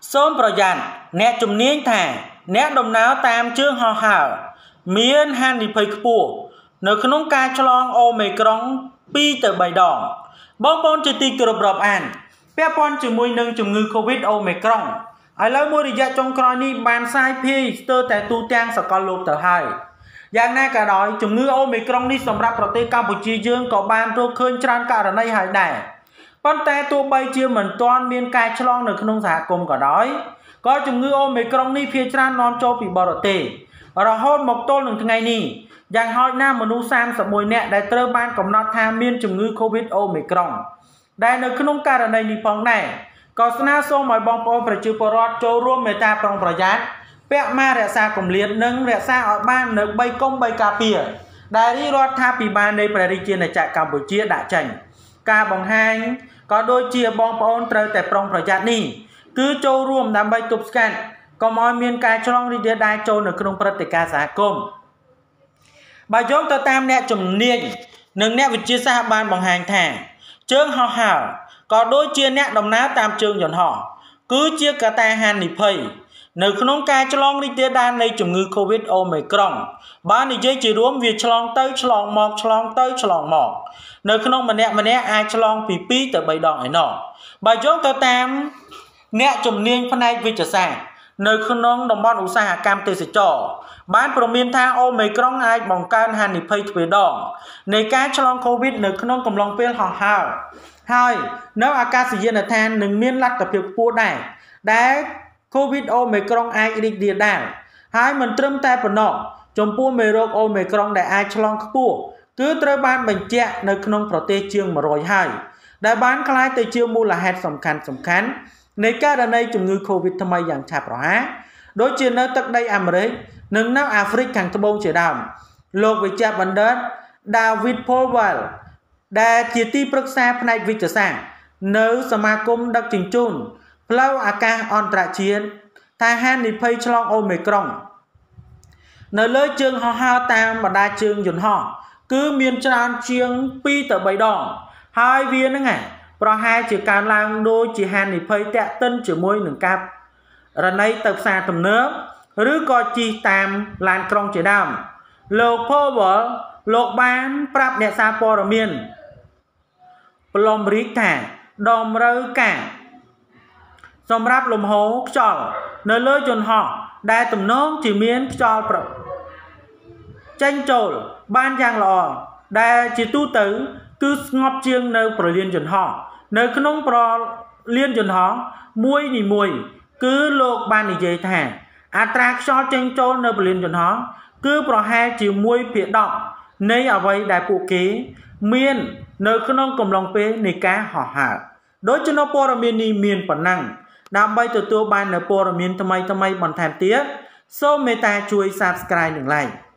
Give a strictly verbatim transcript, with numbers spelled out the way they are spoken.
Xômប្រយ័ត្នអ្នកជំនាញថាអ្នកដំណើរតាមជើងហោះហើរមានហានិភ័យខ្ពស់នៅក្នុងការឆ្លងអូមីក្រុងពីរទៅបីដងបងប្អូនជាទីគោរពរាប់អានពាក់ព័ន្ធជាមួយនឹងជំងឺ Covid អូមីក្រុងឥឡូវមួយរយៈចុងក្រោយនេះបានសាយភាយស្ទើរតែទូទាំងសកលលោកទៅហើយយ៉ាងណាក៏ដោយជំងឺអូមីក្រុងនេះសម្រាប់ប្រទេសកម្ពុជាយើងក៏បានរកឃើញច្រើនករណីហើយដែរប៉ុន្តែទោះបីជាមិនទាន់មានការឆ្លងនៅក្នុងសហគមន៍ក៏ដោយក៏ជំងឺអូមីក្រុងនេះភាគច្រើននាំចូលពីបរទេសរហូតមកទល់នឹងថ្ងៃនេះយ៉ាងហោចណាស់មនុស្សសាមសិបមួយនាក់ដែលត្រូវបានកំណត់ថាមានជំងឺ Covid អូមីក្រុងដែលនៅក្នុងករណីនេះផងដែរក៏ស្នើសុំឲ្យបងប្អូនប្រជាពលរដ្ឋចូលរួមមេត្តាប្រុងប្រយ័ត្នពាក់ម៉ាស់រក្សាគម្លាតនិងរក្សាឲ្យបាននៅបីកុំបីការពារដែលរាជរដ្ឋាភិបាលនៃព្រះរាជាណាចក្រកម្ពុជាដាក់ចេញការបង្ហាញក៏ដូចជាបងប្អូនត្រូវតែប្រុងប្រយ័ត្ននេះគឺចូលរួមដើម្បីទប់ស្កាត់កុំឲ្យមានការឆ្លងរីករាលដាលចូលនៅក្នុងព្រឹត្តិការណ៍សហគមន៍បើយោងទៅតាមអ្នកជំនាញនិងអ្នកវិទ្យាសាស្ត្របានបង្ហាញថាជើងហោះហើរក៏ដូចជាអ្នកដំណើរតាមជើងយន្តហោះគឺជាកត្តាហានិភ័យនៅក្នុងការឆ្លងរីករាលដាលនៃជំងឺ Covid អូមីក្រុងបាននិយាយជារួមវាឆ្លងទៅឆ្លងមកឆ្លងទៅឆ្លងមកនៅក្នុងម្នាក់ម្នាក់អាចឆ្លងពីពីរទៅបីដងឯណោះបើយោងទៅតាមអ្នកជំនាញផ្នែកវិទ្យាសាស្ត្រនៅក្នុងតំបន់ឧស្សាហកម្មទេសចរបានព្រមានថាអូមីក្រុងអាចបង្កើនហានិភ័យទ្វេដងនៃការឆ្លង Covid នៅក្នុងកំឡុងពេលហោះហើរហើយនៅអាកាសយានដ្ឋាននឹងមានលទ្ធភាពខ្ពស់ដែរដែល Covid អូមីក្រុងអាចរីករាលដាលហើយមិនត្រឹមតែប៉ុណ្ណោះចំពោះមេរោគអូមីក្រុងដែលអាចឆ្លងខ្ពស់គឺត្រូវបានបញ្ជាក់នៅក្នុងប្រទេសជាងមួយរយហើយដែលបានក្លាយទៅជាមូលហេតុសំខាន់សំខាន់នៃករណីជំងឺ Covid ថ្មីយ៉ាងឆាប់រហ័សដូចជានៅទឹកដីអាមេរិកនិងនៅអាហ្វ្រិកខាងត្បូងជាដើមលោកវិជ្ជបណ្ឌិត David Powell ដែលជាទីប្រឹក្សាផ្នែកវិទ្យាសាស្ត្រនៅសមាគមដឹកជញ្ជូនផ្លូវអាកាសអន្តរជាតិថាហានិភ័យឆ្លងអូមីក្រុងនៅលើជើងហោះហើរតាមបណ្ដាជើងយន្តហោះគឺមានច្រើនជាងពីរទៅបីដងហើយវានឹងប្រហែលជាកើនឡើងដូចជាហានិភ័យតាក់ទិនជាមួយនឹងការរណីទៅផ្សារទំនើបឬក៏ជិះតាមឡានក្រុងជាដើមលោក Powell លោកបានប្រាប់អ្នកសារព័ត៌មានប្លុំរីកថាតម្រូវការសម្រាប់លំហូរខ្យល់នៅលើយន្តហោះដែលទំនងជាមានខ្យល់ប្រចេញចូលបានយ៉ាងល្អដែលជាទូទៅគឺស្ងប់ជាងនៅប្រលានយន្តហោះនៅក្នុងប្រលានយន្តហោះមួយនីមួយគឺលោកបាននិយាយថាអត្រាខ្យល់ចេញចូលនៅប្រលានយន្តហោះគឺប្រហែលជាមួយភាគដប់នៃអ្វីដែលពួកគេមាននៅក្នុងកំឡុងពេលនៃការហោះហើរដោយចំណុចព័ត៌មាននេះមានប៉ុណ្ណឹងដើម្បីទទួលបាននូវព័ត៌មានថ្មីៗបន្ថែមទៀតសូមមេត្តាជួយ Subscribe និង Like